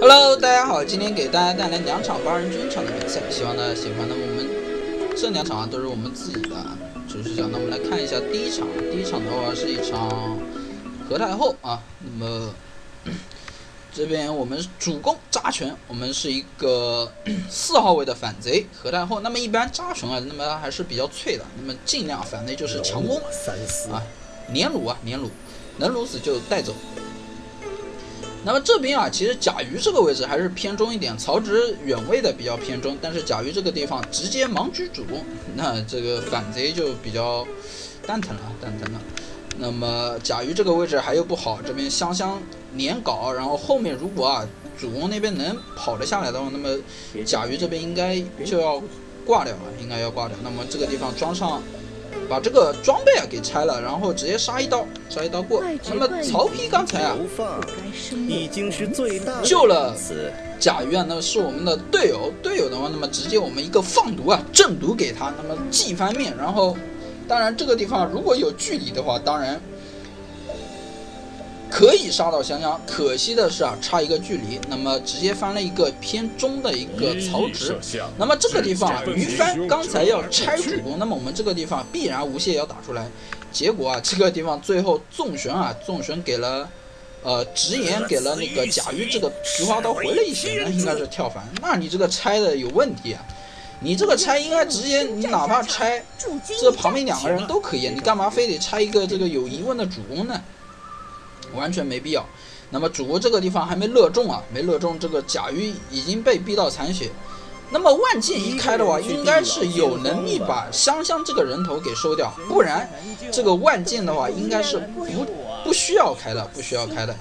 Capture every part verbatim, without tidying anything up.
Hello， 大家好，今天给大家带来两场八人军场的比赛，希望大家喜欢。那么我们这两场啊都是我们自己的主视角。那我们来看一下第一场，第一场的话是一场何太后啊。那么这边我们主攻扎拳，我们是一个四号位的反贼何太后。那么一般扎拳啊，那么还是比较脆的，那么尽量反贼就是强攻啊，连撸啊连撸，能撸死就带走。那么这边啊，其实甲鱼这个位置还是偏中一点，曹植远位的比较偏中，但是甲鱼这个地方直接盲狙主攻，那这个反贼就比较蛋疼了，蛋疼了。那么甲鱼这个位置还有不好，这边香香连搞，然后后面如果啊主攻那边能跑得下来的话，那么甲鱼这边应该就要挂掉了，应该要挂掉。那么这个地方装上。把这个装备啊给拆了，然后直接杀一刀，杀一刀过。那么曹丕刚才啊救了甲鱼啊，那是我们的队友。队友的话，那么直接我们一个放毒啊，正毒给他，那么既翻面。然后，当然这个地方如果有距离的话，当然可以杀到香香。可惜的是啊，差一个距离，那么直接翻了一个偏中的一个曹植。那么这个地方啊，鱼帆刚才要拆主攻，那么我们这个地方必然无懈要打出来。结果啊，这个地方最后纵旋啊，纵旋给了呃直言给了那个甲鱼这个菊花刀回了一血，那应该是跳反。那你这个拆的有问题啊！你这个拆应该直接，你哪怕拆这旁边两个人都可以，你干嘛非得拆一个这个有疑问的主攻呢？完全没必要。那么主攻这个地方还没勒中啊，没勒中，这个甲鱼已经被逼到残血。那么万箭一开的话，应该是有能力把香香这个人头给收掉，不然这个万箭的话应该是不不需要开的，不需要开的。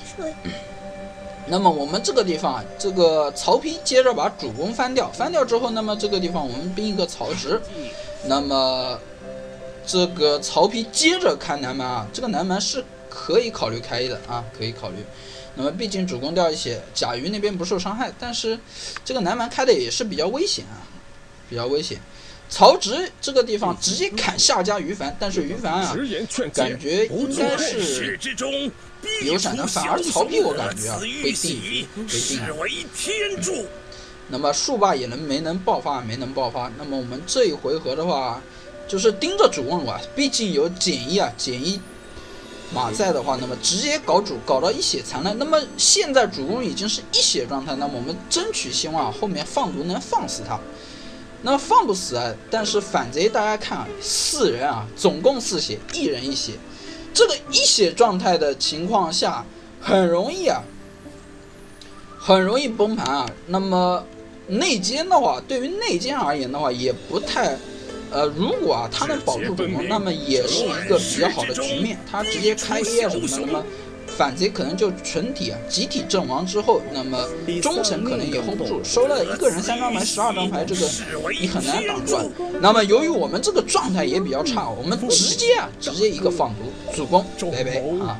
那么我们这个地方啊，这个曹丕接着把主攻翻掉，翻掉之后，那么这个地方我们兵一个曹植，那么这个曹丕接着开南蛮啊，这个南蛮是可以考虑开的啊，可以考虑。那么毕竟主攻掉一些，甲鱼那边不受伤害，但是这个南蛮开的也是比较危险啊，比较危险。曹植这个地方直接砍下家鱼帆，但是鱼帆啊，感觉应该是有闪的，反而曹丕我感觉啊会定会定啊。那么树霸也能没能爆发，没能爆发。那么我们这一回合的话，就是盯着主攻啊，毕竟有减一啊，减一。马在的话，那么直接搞主搞到一血残了。那么现在主攻已经是一血状态，那么我们争取希望后面放毒能放死他。那么放不死啊，但是反贼大家看啊，四人啊，总共四血，一人一血，这个一血状态的情况下，很容易啊，很容易崩盘啊。那么内奸的话，对于内奸而言的话，也不太。呃，如果啊他能保住主攻，那么也是一个比较好的局面。他直接开 A 啊什么的，那么反贼可能就群体啊集体阵亡之后，那么忠臣可能也 hold 不住，收了一个人三张牌、十二张牌，这个你很难挡住。那么由于我们这个状态也比较差，我们直接啊直接一个放毒主攻，拜拜啊。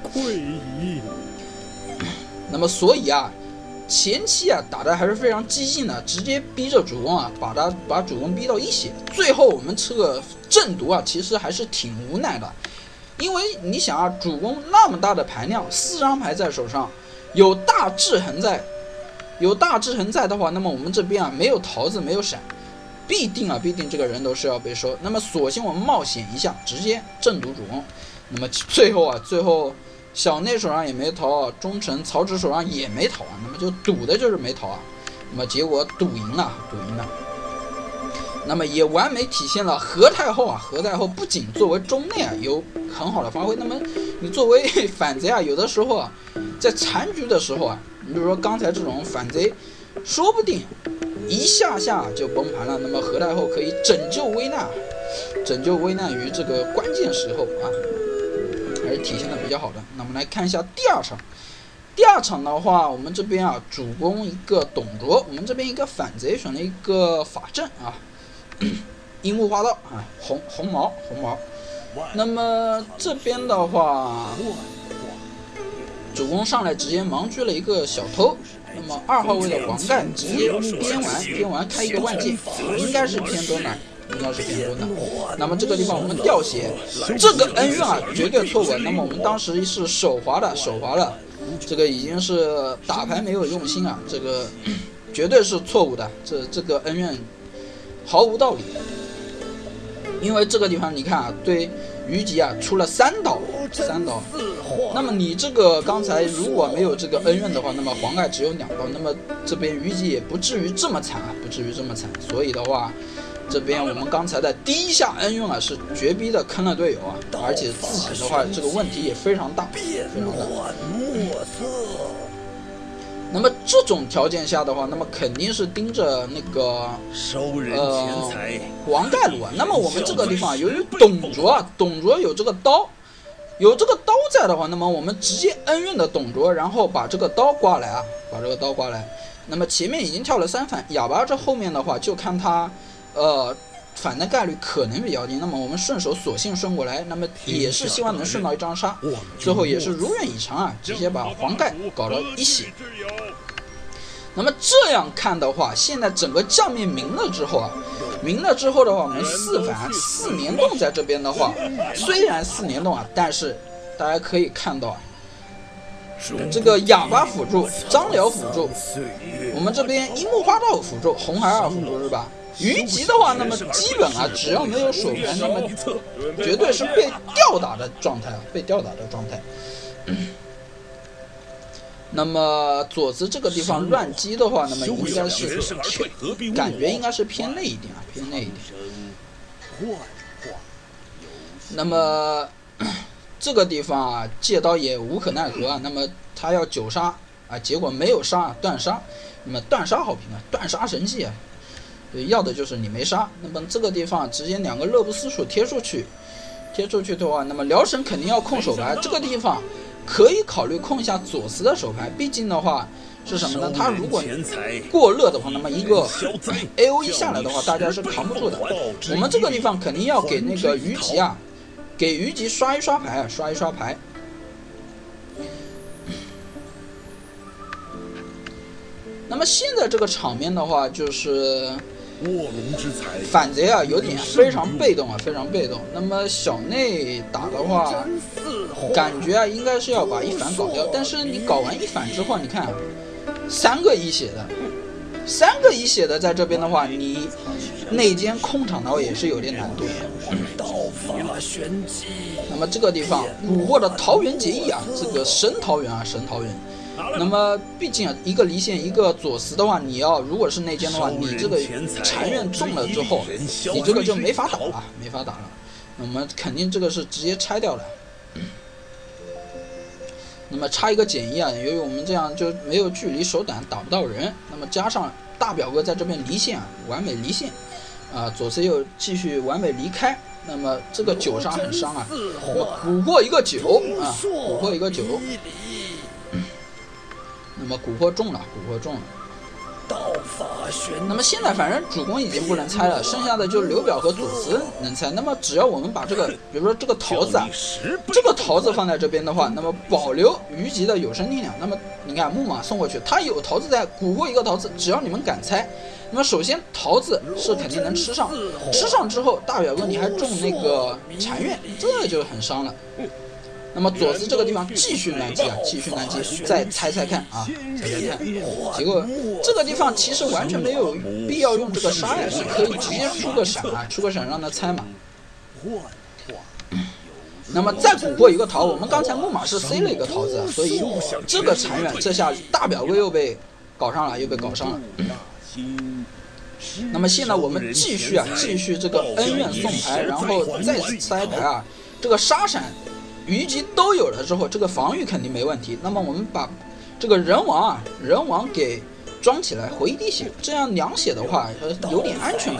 那么所以啊。前期啊打的还是非常激进的，直接逼着主攻啊，把他把主攻逼到一血。最后我们这个正毒啊，其实还是挺无奈的，因为你想啊，主攻那么大的盘量，四张牌在手上，有大制衡在，有大制衡在的话，那么我们这边啊没有桃子，没有闪，必定啊必定这个人头是要被收。那么索性我们冒险一下，直接正毒主攻。那么最后啊，最后。小内手上也没逃啊，忠臣曹植手上也没逃啊，那么就赌的就是没逃啊，那么结果赌赢了，赌赢了，那么也完美体现了何太后啊，何太后不仅作为中内啊有很好的发挥，那么你作为反贼啊，有的时候啊，在残局的时候啊，你比如说刚才这种反贼，说不定一下下就崩盘了，那么何太后可以拯救危难，拯救危难于这个关键时候啊。还是体现的比较好的。那我们来看一下第二场。第二场的话，我们这边啊主攻一个董卓，我们这边一个反贼选了一个法阵啊，樱木花道啊，红红毛红毛。那么这边的话，主攻上来直接盲狙了一个小偷。那么二号位的黄盖直接边玩边玩开一个万箭，应该是偏多奶。应该是偏多的。那么这个地方我们掉血，这个恩怨啊绝对错稳。那么我们当时是手滑的，手滑了。 这个已经是打牌没有用心啊，这个绝对是错误的，这这个恩怨毫无道理。因为这个地方你看啊，对虞姬啊出了三刀，三刀。那么你这个刚才如果没有这个恩怨的话，那么黄盖只有两刀，那么这边虞姬也不至于这么惨啊，不至于这么惨。所以的话，这边我们刚才的第一下恩怨啊是绝逼的坑了队友啊，而且自己的话这个问题也非常大，非常大。那么这种条件下的话，那么肯定是盯着那个呃黄盖卢啊。那么我们这个地方由于董卓啊，董卓有这个刀，有这个刀在的话，那么我们直接恩怨的董卓，然后把这个刀刮来啊，把这个刀刮来。那么前面已经跳了三反，哑巴这后面的话就看他呃反的概率可能比较低。那么我们顺手索性顺过来，那么也是希望能顺到一张杀，最后也是如愿以偿啊，直接把黄盖搞到一血。那么这样看的话，现在整个将面明了之后啊，明了之后的话，我们四反四联动在这边的话，虽然四联动啊，但是大家可以看到啊，这个哑巴辅助，张辽辅助，我们这边樱木花道辅助，红孩儿辅助是吧？虞姬的话，那么基本啊，只要没有手牌，那么绝对是被吊打的状态啊，被吊打的状态。那么左子这个地方乱击的话，那么应该是感觉应该是偏内一点啊，偏内一点。那么这个地方啊，借刀也无可奈何啊。那么他要九杀啊，结果没有杀，断杀。那么断杀好评啊，断杀神器啊，要的就是你没杀。那么这个地方直接两个乐不思蜀贴出去，贴出去的话，那么辽神肯定要控手牌，这个地方。可以考虑控一下左慈的手牌，毕竟的话是什么呢？他如果过热的话，那么一个 A O E 下来的话，大家是扛不住的。我们这个地方肯定要给那个虞姬啊，给虞姬刷一刷牌啊，刷一刷牌。那么现在这个场面的话，就是反贼啊，有点非常被动啊，非常被动。那么小内打的话，感觉啊应该是要把一反搞掉，但是你搞完一反之后，你看三个一血的，三个一血的在这边的话，你内奸控场的话也是有点难度的。那么这个地方蛊惑的桃园结义啊，这个神桃园啊，神桃园。那么毕竟啊，一个离线，一个左慈的话，你要如果是内奸的话，你这个残院中了之后，你这个就没法打了，没法打了。那我们肯定这个是直接拆掉了。那么插一个减一啊，由于我们这样就没有距离手短，打不到人。那么加上大表哥在这边离线啊，完美离线啊，左慈又继续完美离开。那么这个九杀很伤啊，那么蛊惑一个九啊，蛊惑一个九。那么蛊惑中了，蛊惑中了。那么现在反正主公已经不能猜了，剩下的就是刘表和左慈能猜。那么只要我们把这个，比如说这个桃子啊，这个桃子放在这边的话，那么保留虞姬的有生力量。那么你看木马送过去，他有桃子在，蛊惑一个桃子，只要你们敢猜，那么首先桃子是肯定能吃上，吃上之后大表哥你还中那个残院，这就很伤了。那么左慈这个地方继续难击啊，继续难击，再猜猜看啊，猜猜看。结果这个地方其实完全没有必要用这个杀呀，你可以直接出个闪啊，出个闪让他猜嘛。那么再蛊惑一个桃，我们刚才木马是塞了一个桃子，所以这个残远这下大表哥又被搞上了，又被搞上了。那么现在我们继续啊，继续这个恩怨送牌，然后再猜牌啊，这个杀闪。虞姬都有了之后，这个防御肯定没问题。那么我们把这个人王啊，人王给装起来回滴血，这样两血的话，呃，有点安全感。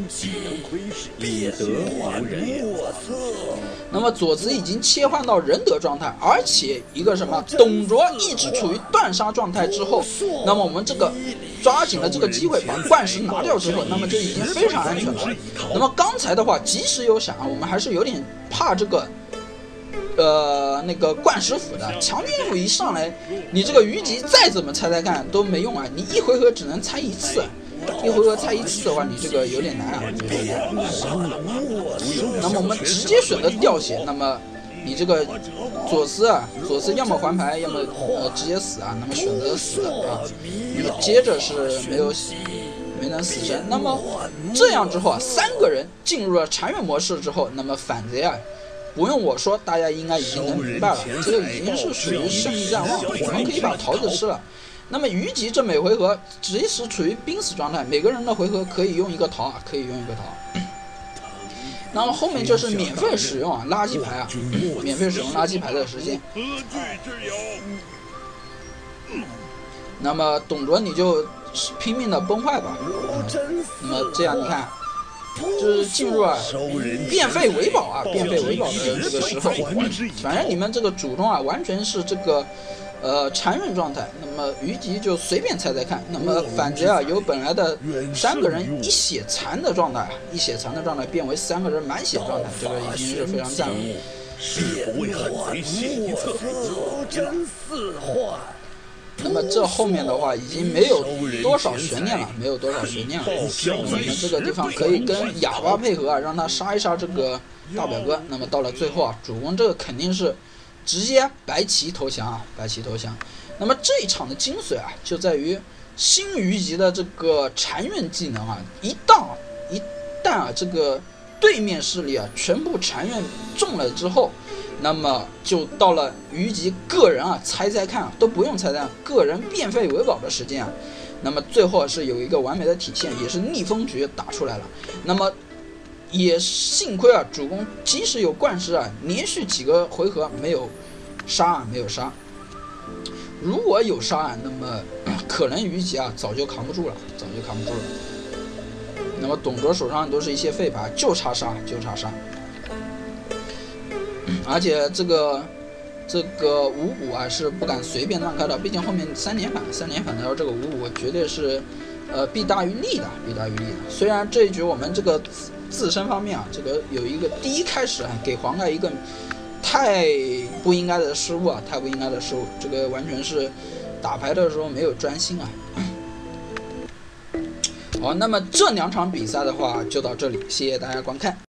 那么左慈已经切换到仁德状态，而且一个什么，董卓一直处于断杀状态之后，那么我们这个抓紧了这个机会把灌石拿掉之后，那么就已经非常安全了。那么刚才的话，即使有闪，我们还是有点怕这个。呃，那个灌石斧的强军斧一上来，你这个虞姬再怎么猜猜看都没用啊！你一回合只能猜一次，一回合猜一次的话，你这个有点难啊，有点难。那么我们直接选择掉血，那么你这个左思啊，左思要么还牌，要么呃直接死啊。那么选择死啊，那么接着是没有没能死神。那么这样之后啊，三个人进入了残忍模式之后，那么反贼啊，不用我说，大家应该已经能明白了，这个已经是属于胜利在望，我们可以把桃子吃了。那么虞姬这每回合即使处于濒死状态，每个人的回合可以用一个桃啊，可以用一个桃。那么后面就是免费使用啊垃圾牌啊，免费使用垃圾牌的时间。那么董卓你就拼命的崩坏吧。那么这样你看，就是进入啊变废为宝啊，变废为宝的这个时候，反正你们这个主动啊完全是这个呃残忍状态。那么虞姬就随便猜猜看。那么反贼啊由本来的三个人一血残的状态啊，一血残的状态变为三个人满血状态，这个已经是非常赞了。 是不为汉贼献一策，真似幻。 那么这后面的话已经没有多少悬念了，没有多少悬念了。我们这个地方可以跟哑巴配合啊，让他杀一杀这个大表哥。那么到了最后啊，主公这个肯定是直接白旗投降啊，白旗投降。那么这一场的精髓啊，就在于新虞姬的这个残忍技能啊，一旦一旦啊这个对面势力啊全部残忍中了之后。那么就到了虞姬个人啊，猜猜看啊，都不用猜猜，个人变废为宝的时间啊。那么最后是有一个完美的体现，也是逆风局打出来了。那么也幸亏啊，主公即使有惯尸啊，连续几个回合没有杀啊，没有杀。如果有杀啊，那么可能虞姬啊早就扛不住了，早就扛不住了。那么董卓手上都是一些废牌，就差杀，就差杀。而且这个这个五五啊是不敢随便乱开的，毕竟后面三连反，三连反的这个五五绝对是，呃弊大于利的，弊大于利的。虽然这一局我们这个自身方面啊，这个有一个第一开始啊给黄盖一个太不应该的失误啊，太不应该的失误，这个完全是打牌的时候没有专心啊。好，那么这两场比赛的话就到这里，谢谢大家观看。